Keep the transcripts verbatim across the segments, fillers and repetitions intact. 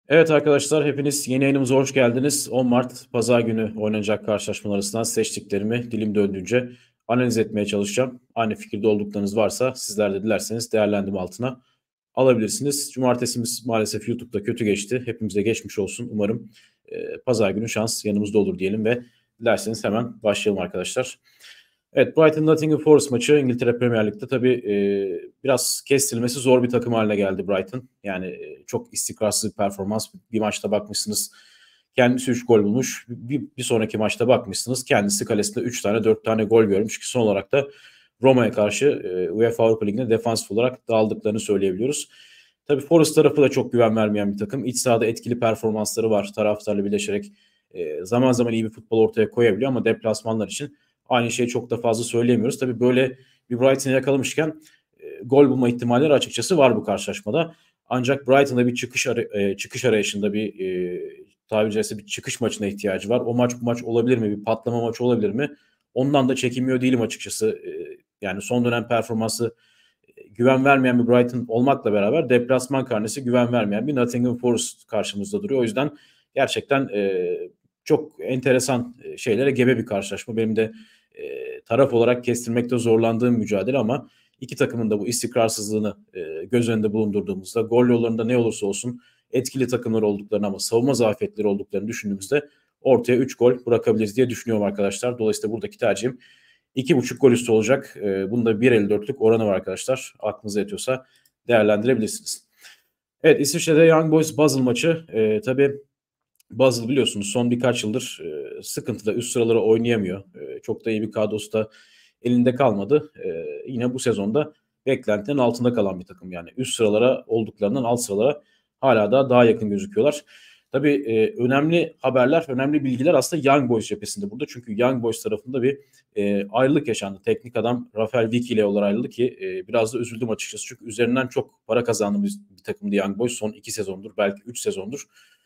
Evet arkadaşlar, hepiniz yeni yayınımıza hoş geldiniz. on Mart Pazar günü oynanacak karşılaşmalar arasından seçtiklerimi dilim döndüğünce analiz etmeye çalışacağım. Aynı fikirde olduklarınız varsa sizler de dilerseniz değerlendirme altına alabilirsiniz. Cumartesimiz maalesef YouTube'da kötü geçti. Hepimize geçmiş olsun. Umarım e, Pazar günü şans yanımızda olur diyelim ve dilerseniz hemen başlayalım arkadaşlar. Evet, Brighton Nottingham Forest maçı İngiltere Premier Lig'de tabii e, biraz kestirmesi zor bir takım haline geldi Brighton. Yani e, çok istikrarsız bir performans. Bir maçta bakmışsınız kendisi üç gol bulmuş. Bir, bir sonraki maçta bakmışsınız kendisi kalesinde üç tane dört tane gol görmüş ki son olarak da Roma'ya karşı e, UEFA Avrupa Ligi'nde defansif olarak dağıldıklarını söyleyebiliyoruz. Tabii Forest tarafı da çok güven vermeyen bir takım. İç sahada etkili performansları var. Taraftarla birleşerek e, zaman zaman iyi bir futbol ortaya koyabiliyor ama deplasmanlar için aynı şeyi çok da fazla söyleyemiyoruz. Tabii böyle bir Brighton'ı yakalamışken e, gol bulma ihtimalleri açıkçası var bu karşılaşmada. Ancak Brighton'da bir çıkış ar- e, çıkış arayışında bir e, tabiri caizse bir çıkış maçına ihtiyacı var. O maç bu maç olabilir mi? Bir patlama maçı olabilir mi? Ondan da çekinmiyor değilim açıkçası. E, yani son dönem performansı e, güven vermeyen bir Brighton olmakla beraber deplasman karnesi güven vermeyen bir Nottingham Forest karşımızda duruyor. O yüzden gerçekten e, çok enteresan şeylere gebe bir karşılaşma. Benim de e, taraf olarak kestirmekte zorlandığım mücadele ama iki takımın da bu istikrarsızlığını e, göz önünde bulundurduğumuzda gol yollarında ne olursa olsun etkili takımlar olduklarını ama savunma zafiyetleri olduklarını düşündüğümüzde ortaya üç gol bırakabiliriz diye düşünüyorum arkadaşlar. Dolayısıyla buradaki tercihim iki buçuk gol üstü olacak. E, bunda bir elli dörtlük oranı var arkadaşlar. Aklınıza yatıyorsa değerlendirebilirsiniz. Evet, İsviçre'de Young Boys Basel maçı. E, tabii Basel biliyorsunuz son birkaç yıldır e, sıkıntıda üst sıralara oynayamıyor. E, çok da iyi bir kadrosu da elinde kalmadı. E, yine bu sezonda beklentilerin altında kalan bir takım yani. Üst sıralara olduklarından alt sıralara hala da daha yakın gözüküyorlar. Tabii e, önemli haberler, önemli bilgiler aslında Young Boys cephesinde burada. Çünkü Young Boys tarafında bir e, ayrılık yaşandı. Teknik adam Rafael Vicky ile yollar ayrıldı ki e, biraz da üzüldüm açıkçası. Çünkü üzerinden çok para kazandığımız bir takımdı Young Boys. Son iki sezondur, belki üç sezondur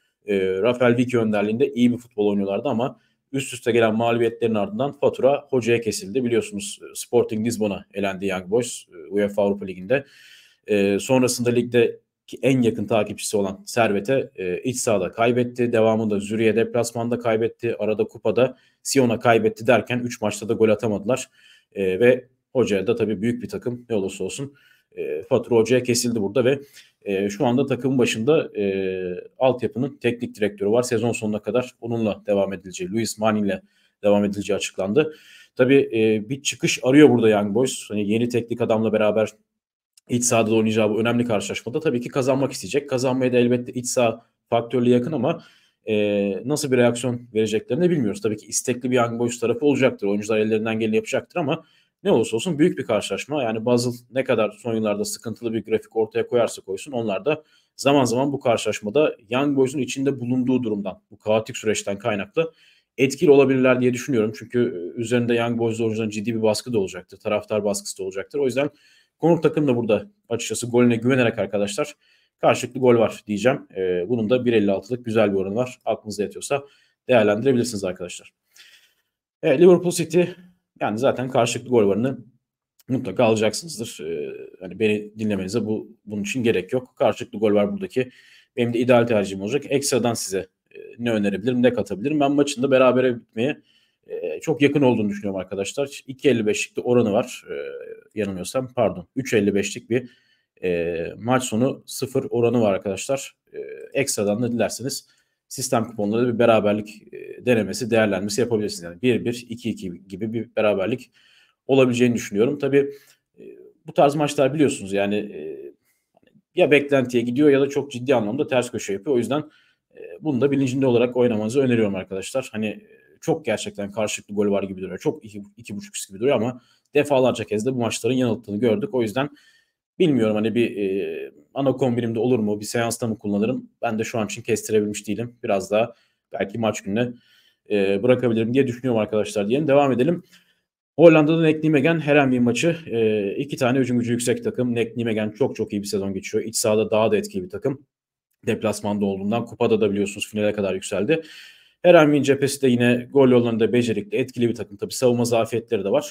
e, Rafael Vicky önderliğinde iyi bir futbol oynuyorlardı ama üst üste gelen mağlubiyetlerin ardından fatura hocaya kesildi. Biliyorsunuz Sporting Lisbon'a elendi Young Boys e, UEFA Avrupa Ligi'nde. E, sonrasında ligde en yakın takipçisi olan Servet'e e, iç sahada kaybetti. Devamında Zürih'e deplasmanda kaybetti. Arada kupada Sion'a kaybetti derken üç maçta da gol atamadılar. E, ve hocaya da tabii büyük bir takım ne olursa olsun e, fatura hocaya kesildi burada ve e, şu anda takımın başında e, altyapının teknik direktörü var. Sezon sonuna kadar onunla devam edileceği, Luis Mani ile devam edileceği açıklandı. Tabii e, bir çıkış arıyor burada Young Boys. Hani yeni teknik adamla beraber iç sahada da oynayacağı bu önemli karşılaşmada tabii ki kazanmak isteyecek. Kazanmaya da elbette iç saha faktörlü yakın ama e, nasıl bir reaksiyon vereceklerini bilmiyoruz. Tabii ki istekli bir Young Boys tarafı olacaktır. Oyuncular ellerinden geleni yapacaktır ama ne olursa olsun büyük bir karşılaşma. Yani Basel ne kadar son yıllarda sıkıntılı bir grafik ortaya koyarsa koysun onlar da zaman zaman bu karşılaşmada Young Boys'un içinde bulunduğu durumdan, bu kaotik süreçten kaynaklı etkili olabilirler diye düşünüyorum. Çünkü üzerinde Young Boys oyuncuların ciddi bir baskı da olacaktır. Taraftar baskısı da olacaktır. O yüzden konuk takım da burada açıkçası golüne güvenerek arkadaşlar karşılıklı gol var diyeceğim. Ee, bunun da bir elli altılık güzel bir oranı var. Aklınızda yatıyorsa değerlendirebilirsiniz arkadaşlar. Evet, Liverpool City yani zaten karşılıklı gol varını mutlaka alacaksınızdır. Ee, hani beni dinlemenize bu bunun için gerek yok. Karşılıklı gol var buradaki. Benim de ideal tercihim olacak. Ekstradan size e, ne önerebilirim, ne katabilirim? Ben maçın da berabere bitmeye e, çok yakın olduğunu düşünüyorum arkadaşlar. iki elli beşlik de oranı var. E, yanılmıyorsam pardon. üç elli beşlik bir e, maç sonu sıfır oranı var arkadaşlar. E, ekstradan da dilerseniz sistem kuponları bir beraberlik e, denemesi, değerlenmesi yapabilirsiniz. Yani bir bir, iki iki gibi bir beraberlik olabileceğini düşünüyorum. Tabii e, bu tarz maçlar biliyorsunuz yani e, ya beklentiye gidiyor ya da çok ciddi anlamda ters köşe yapıyor. O yüzden e, bunu da bilincinde olarak oynamanızı öneriyorum arkadaşlar. Hani e, çok gerçekten karşılıklı gol var gibi duruyor. Çok iki, iki buçuk üst gibi duruyor ama defalarca kez de bu maçların yanılttığını gördük. O yüzden bilmiyorum hani bir e, ana kombinimde olur mu? Bir seansta mı kullanırım? Ben de şu an için kestirebilmiş değilim. Biraz daha belki maç gününe e, bırakabilirim diye düşünüyorum arkadaşlar diyelim. Devam edelim. Hollanda'da Nek Nijmegen Herenveen maçı. E, iki tane hücum gücü yüksek takım. Nek Nijmegen çok çok iyi bir sezon geçiyor. İç sahada daha da etkili bir takım. Deplasmanda olduğundan kupada da biliyorsunuz finale kadar yükseldi. Herenveen cephesi de yine gol yollarında becerikli, etkili bir takım. Tabii savunma zafiyetleri de var.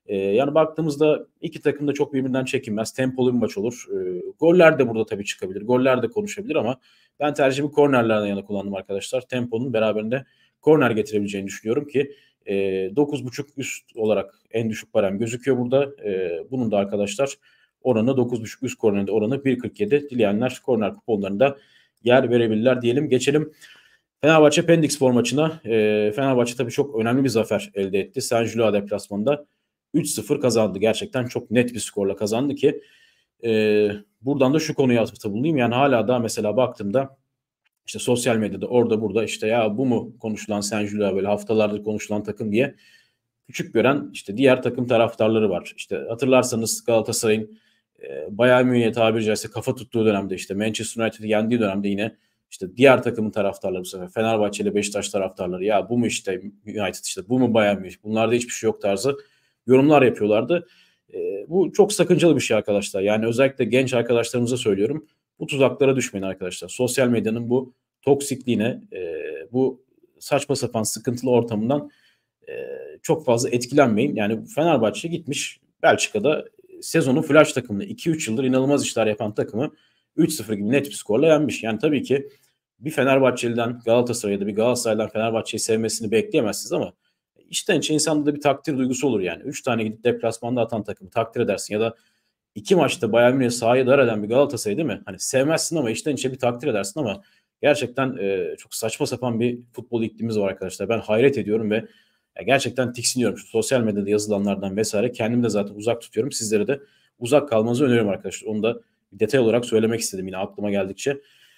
E, yani baktığımızda iki takım da çok birbirinden çekinmez. Tempolu bir maç olur. E, goller de burada tabii çıkabilir. Goller de konuşabilir ama ben tercihimi kornerlerden yana kullandım arkadaşlar. Temponun beraberinde korner getirebileceğini düşünüyorum ki e, dokuz buçuk üst olarak en düşük barem gözüküyor burada. E, bunun da arkadaşlar oranı dokuz buçuk üst kornerinde oranı bir kırk yedi. Dileyenler korner kuponlarında yer verebilirler diyelim. Geçelim Fenerbahçe Pendikspor maçına. E, Fenerbahçe tabii çok önemli bir zafer elde etti. Saint-Gilloise deplasmanında üç sıfır kazandı. Gerçekten çok net bir skorla kazandı ki e, buradan da şu konuyu atıfta bulunayım. Yani hala da mesela baktığımda işte sosyal medyada orada burada işte ya bu mu konuşulan Saint-Gilloise böyle haftalardır konuşulan takım diye küçük gören işte diğer takım taraftarları var. İşte hatırlarsanız Galatasaray'ın e, Bayern Münih'e tabiri caizse kafa tuttuğu dönemde işte Manchester United'i yendiği dönemde yine işte diğer takımın taraftarları bu sefer Fenerbahçe ile Beşiktaş taraftarları ya bu mu işte United işte bu mu Bayern Münih bunlarda hiçbir şey yok tarzı yorumlar yapıyorlardı. E, bu çok sakıncalı bir şey arkadaşlar. Yani özellikle genç arkadaşlarımıza söylüyorum. Bu tuzaklara düşmeyin arkadaşlar. Sosyal medyanın bu toksikliğine, e, bu saçma sapan sıkıntılı ortamından e, çok fazla etkilenmeyin. Yani Fenerbahçe gitmiş Belçika'da sezonun flash takımını iki üç yıldır inanılmaz işler yapan takımı üç sıfır gibi net bir skorla yenmiş. Yani tabii ki bir Fenerbahçeli'den Galatasaray'da bir Galatasaray'dan Fenerbahçe'yi sevmesini bekleyemezsiniz ama içten içe insanda da bir takdir duygusu olur yani. üç tane gidip deplasmanda atan takımı takdir edersin ya da iki maçta Bayern Münih'e sahaya dar eden bir Galatasaray değil mi? Hani sevmezsin ama içten içe bir takdir edersin ama gerçekten e, çok saçma sapan bir futbol iklimimiz var arkadaşlar. Ben hayret ediyorum ve ya gerçekten tiksiniyorum. Şu sosyal medyada yazılanlardan vesaire. Kendimi de zaten uzak tutuyorum. Sizlere de uzak kalmanızı öneriyorum arkadaşlar. Onu da bir detay olarak söylemek istedim yine aklıma geldikçe.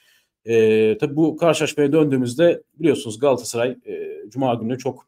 E, tabii bu karşılaşmaya döndüğümüzde biliyorsunuz Galatasaray e, Cuma günü çok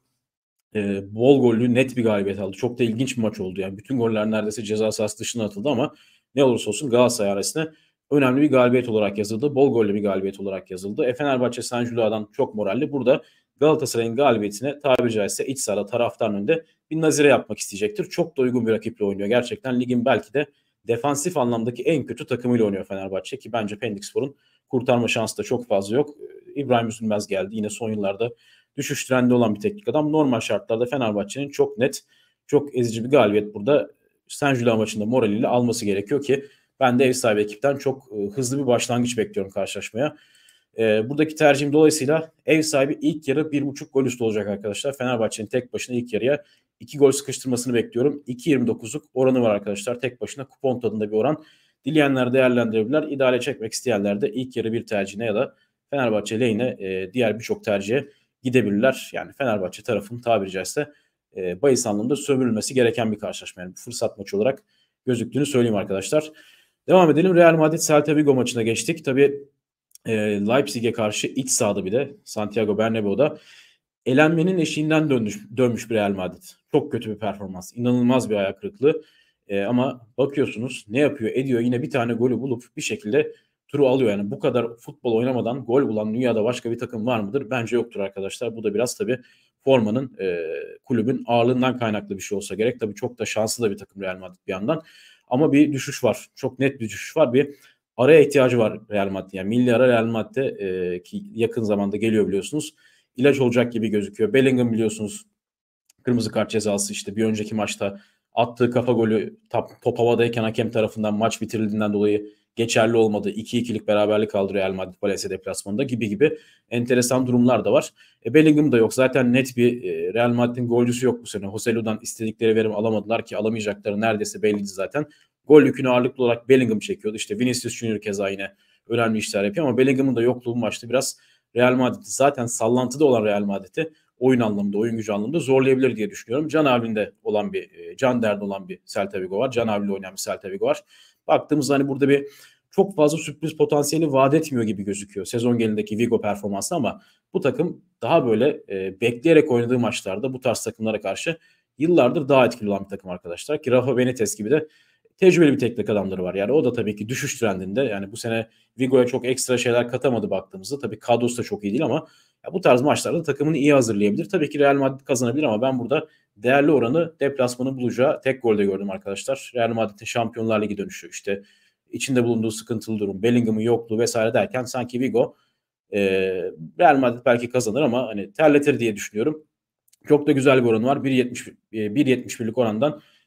e, bol gollü net bir galibiyet aldı. Çok da ilginç bir maç oldu. Yani bütün goller neredeyse ceza sahası dışına atıldı ama ne olursa olsun Galatasaray arasında önemli bir galibiyet olarak yazıldı. Bol gollü bir galibiyet olarak yazıldı. E, Fenerbahçe Saint-Gilloise'dan çok moralli. Burada Galatasaray'ın galibiyetine tabiri caizse iç sahada taraftarın önünde bir nazire yapmak isteyecektir. Çok da uygun bir rakiple oynuyor. Gerçekten ligin belki de defansif anlamdaki en kötü takımıyla oynuyor Fenerbahçe ki bence Pendikspor'un kurtarma şansı da çok fazla yok. İbrahim Üzülmez geldi. Yine son yıllarda düşüş trendi olan bir teknik adam. Normal şartlarda Fenerbahçe'nin çok net, çok ezici bir galibiyet burada Saint-Gilloise maçında moraliyle alması gerekiyor ki ben de ev sahibi ekipten çok e, hızlı bir başlangıç bekliyorum karşılaşmaya. E, buradaki tercihim dolayısıyla ev sahibi ilk yarı bir buçuk gol üstü olacak arkadaşlar. Fenerbahçe'nin tek başına ilk yarıya iki gol sıkıştırmasını bekliyorum. iki yirmi dokuzluk oranı var arkadaşlar. Tek başına kupon tadında bir oran. Dileyenler değerlendirebilirler. İdare çekmek isteyenler de ilk yarı bir tercihine ya da Fenerbahçe lehine e, diğer birçok tercihe gidebilirler. Yani Fenerbahçe tarafının tabiri caizse e, bahis anlamında sömürülmesi gereken bir karşılaşma. Yani bir fırsat maçı olarak gözüktüğünü söyleyeyim arkadaşlar. Devam edelim. Real Madrid Celta Vigo maçına geçtik. Tabii e, Leipzig'e karşı iç sahada bir de Santiago Bernabéu'da elenmenin eşiğinden dönmüş, dönmüş bir Real Madrid. Çok kötü bir performans. İnanılmaz bir ayak kırıklığı. E, ama bakıyorsunuz ne yapıyor ediyor yine bir tane golü bulup bir şekilde turu alıyor. Yani bu kadar futbol oynamadan gol bulan dünyada başka bir takım var mıdır? Bence yoktur arkadaşlar. Bu da biraz tabii formanın e, kulübün ağırlığından kaynaklı bir şey olsa gerek. Tabii çok da şanslı da bir takım Real Madrid bir yandan. Ama bir düşüş var. Çok net bir düşüş var. Bir araya ihtiyacı var Real Madrid. Yani milli ara Real Madrid'de e, ki yakın zamanda geliyor biliyorsunuz. İlaç olacak gibi gözüküyor. Bellingham biliyorsunuz kırmızı kart cezası işte bir önceki maçta attığı kafa golü top, top havadayken hakem tarafından maç bitirildiğinden dolayı geçerli olmadı. iki ikilik beraberlik aldı Real Madrid Valencia deplasmanında gibi gibi enteresan durumlar da var. E, Bellingham da yok. Zaten net bir e, Real Madrid'in golcüsü yok bu sene. Joselu'dan istedikleri verim alamadılar ki alamayacakları neredeyse belliydi zaten. Gol yükünü ağırlıklı olarak Bellingham çekiyordu. İşte Vinicius Junior keza yine önemli işler yapıyor ama Bellingham'ın da yokluğu bu maçta biraz Real Madrid zaten sallantıda olan Real Madrid'i oyun anlamında, oyun gücü anlamında zorlayabilir diye düşünüyorum. Can Avli'nde olan bir, can derdi olan bir Celta Vigo var. Can Avli'yle oynayan bir Celta Vigo var. Baktığımızda hani burada bir çok fazla sürpriz potansiyeli vaat etmiyor gibi gözüküyor sezon genelindeki Vigo performansı ama bu takım daha böyle e, bekleyerek oynadığı maçlarda bu tarz takımlara karşı yıllardır daha etkili olan bir takım arkadaşlar. Ki Rafa Benitez gibi de tecrübeli bir teknik adamları var. Yani o da tabii ki düşüş trendinde. Yani bu sene Vigo'ya çok ekstra şeyler katamadı baktığımızda. Tabii kadrosu da çok iyi değil ama ya bu tarz maçlarda takımını iyi hazırlayabilir. Tabii ki Real Madrid kazanabilir ama ben burada değerli oranı deplasmanın bulacağı tek golde gördüm arkadaşlar. Real Madrid'in Şampiyonlar Ligi dönüşü işte içinde bulunduğu sıkıntılı durum, Bellingham'ın yokluğu vesaire derken sanki Vigo e, Real Madrid belki kazanır ama hani terletir diye düşünüyorum. Çok da güzel bir oranı var. bir yetmiş bir yetmiş birlik orandan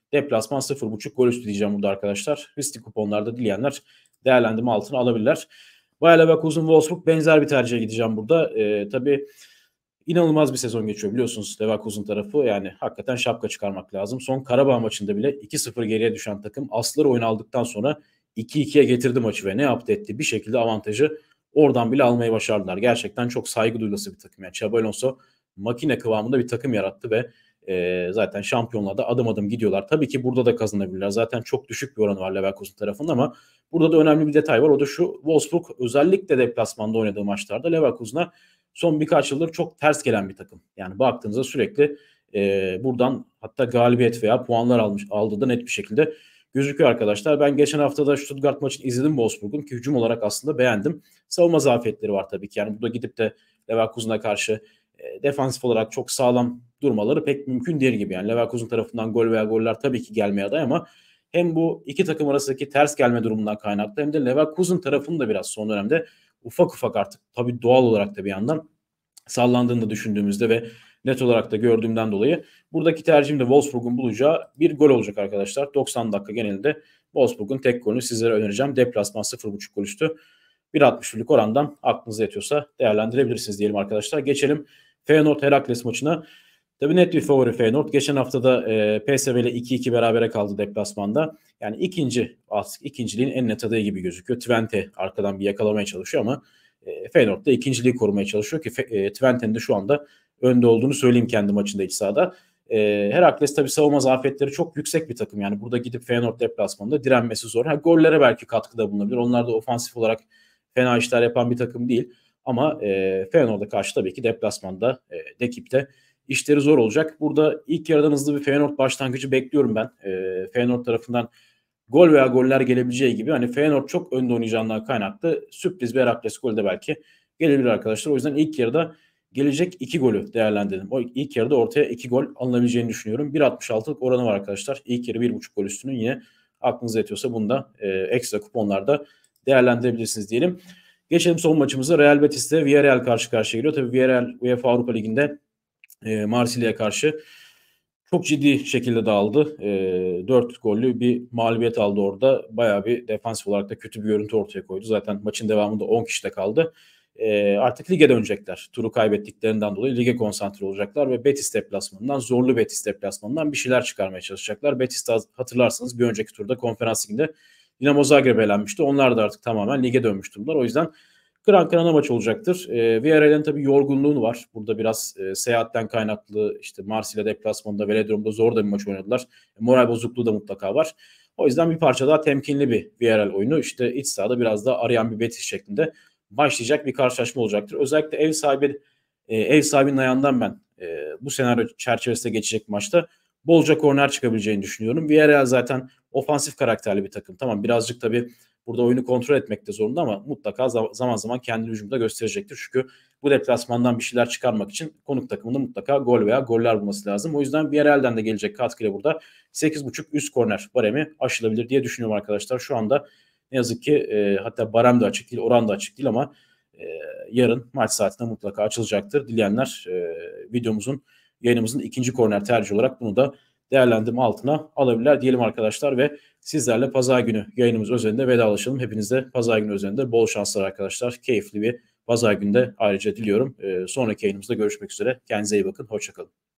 Deplasman sıfır buçuk gol üstü diyeceğim burada arkadaşlar. Riskli kuponlarda dileyenler değerlendirme altına alabilirler. Bayer Leverkusen Wolfsburg benzer bir tercihe gideceğim burada. Ee, tabii inanılmaz bir sezon geçiyor biliyorsunuz Leverkusen tarafı. Yani hakikaten şapka çıkarmak lazım. Son Karabağ maçında bile iki sıfır geriye düşen takım asları oyunu aldıktan sonra iki ikiye getirdi maçı ve ne yaptı etti? Bir şekilde avantajı oradan bile almayı başardılar. Gerçekten çok saygı duyulası bir takım. Yani Xabi Alonso makine kıvamında bir takım yarattı ve e, zaten şampiyonluğa da adım adım gidiyorlar. Tabii ki burada da kazanabilirler. Zaten çok düşük bir oranı var Leverkusen tarafında ama burada da önemli bir detay var. O da şu: Wolfsburg özellikle deplasmanda oynadığı maçlarda Leverkusen'a son birkaç yıldır çok ters gelen bir takım. Yani baktığınızda sürekli e, buradan hatta galibiyet veya puanlar almış aldığı da net bir şekilde gözüküyor arkadaşlar. Ben geçen hafta da Stuttgart maçını izledim Wolfsburg'un ki hücum olarak aslında beğendim. Savunma zafiyetleri var tabii ki. Yani burada gidip de Leverkusen'a karşı e, defansif olarak çok sağlam durmaları pek mümkün değil gibi. Yani Leverkusen tarafından gol veya goller tabii ki gelmeye aday ama hem bu iki takım arasındaki ters gelme durumundan kaynaklı hem de Leverkusen tarafının da biraz son dönemde ufak ufak artık tabii doğal olarak da bir yandan sallandığını da düşündüğümüzde ve net olarak da gördüğümden dolayı buradaki tercihim de Wolfsburg'un bulacağı bir gol olacak arkadaşlar. doksan dakika genelinde Wolfsburg'un tek golünü sizlere önereceğim. Deplasman sıfır buçuk gol üstü bir altmış birlik orandan aklınıza yatıyorsa değerlendirebilirsiniz diyelim arkadaşlar. Geçelim Feyenoord Herakles maçına. Tabii net bir favori Feyenoord. Geçen hafta da e, P S V ile iki iki berabere kaldı deplasmanda. Yani ikinci ikinciliğin en net adayı gibi gözüküyor. Twente arkadan bir yakalamaya çalışıyor ama e, Feyenoord da ikinciliği korumaya çalışıyor ki e, Twente'nin de şu anda önde olduğunu söyleyeyim kendi maçında iç sahada. E, Herakles tabii savunma zafiyetleri çok yüksek bir takım. Yani burada gidip Feyenoord deplasmanında direnmesi zor. Ha, gollere belki katkıda bulunabilir. Onlar da ofansif olarak fena işler yapan bir takım değil. Ama e, Feyenoord'a karşı tabii ki deplasmanda, e, Dekip'te işleri zor olacak. Burada ilk yarıdan hızlı bir Feyenoord başlangıcı bekliyorum ben. E, Feyenoord tarafından gol veya goller gelebileceği gibi hani Feyenoord çok önde oynayacağından kaynaklı sürpriz bir Herakles golü de belki gelebilir arkadaşlar. O yüzden ilk yarıda gelecek iki golü değerlendirdim. O ilk yarıda ortaya iki gol alınabileceğini düşünüyorum. bir altmış altılık oranı var arkadaşlar. İlk yarı bir buçuk gol üstünün yine aklınıza yatıyorsa bunu da e, ekstra kuponlarda değerlendirebilirsiniz diyelim. Geçelim son maçımıza. Real Betis'te Villarreal karşı karşıya geliyor. Tabii Villarreal UEFA Avrupa Ligi'nde e, Marsilya'ya karşı çok ciddi şekilde dağıldı. E, dört gollü bir mağlubiyet aldı orada. Bayağı bir defansif olarak da kötü bir görüntü ortaya koydu. Zaten maçın devamında on kişide kaldı. E, artık lige dönecekler. Turu kaybettiklerinden dolayı lige konsantre olacaklar ve Betis deplasmanından, zorlu Betis deplasmanından bir şeyler çıkarmaya çalışacaklar. Betis hatırlarsanız bir önceki turda Konferans Ligi'nde Dinamo Zagreb'e elenmişti. Onlar da artık tamamen lige dönmüş durumlar. O yüzden kıran kırana maç olacaktır. E, Villarreal'in tabii yorgunluğu var. Burada biraz e, seyahatten kaynaklı işte Marsilya deplasmanında, Velodrom'da zor da bir maç oynadılar. E, moral bozukluğu da mutlaka var. O yüzden bir parça daha temkinli bir Villarreal oyunu. İşte iç sahada biraz daha arayan bir Betis şeklinde başlayacak bir karşılaşma olacaktır. Özellikle ev sahibi e, ev sahibinin ayağından ben e, bu senaryo çerçevesinde geçecek maçta bolca korner çıkabileceğini düşünüyorum. Villarreal zaten ofansif karakterli bir takım. Tamam, birazcık tabii burada oyunu kontrol etmekte zorunda ama mutlaka zaman zaman kendini hücumda gösterecektir. Çünkü bu deplasmandan bir şeyler çıkarmak için konuk takımında mutlaka gol veya goller bulması lazım. O yüzden Villarreal'den de gelecek katkıyla burada sekiz buçuk üst korner baremi aşılabilir diye düşünüyorum arkadaşlar. Şu anda ne yazık ki e, hatta barem de açık değil, oran da açık değil ama e, yarın maç saatinde mutlaka açılacaktır. Dileyenler e, videomuzun, yayınımızın ikinci korner tercih olarak bunu da değerlendirme altına alabilirler diyelim arkadaşlar ve sizlerle pazar günü yayınımız özelinde vedalaşalım. Hepinize pazar günü özelinde bol şanslar arkadaşlar. Keyifli bir pazar günde ayrıca diliyorum. Ee, sonraki yayınımızda görüşmek üzere. Kendinize iyi bakın. Hoşçakalın.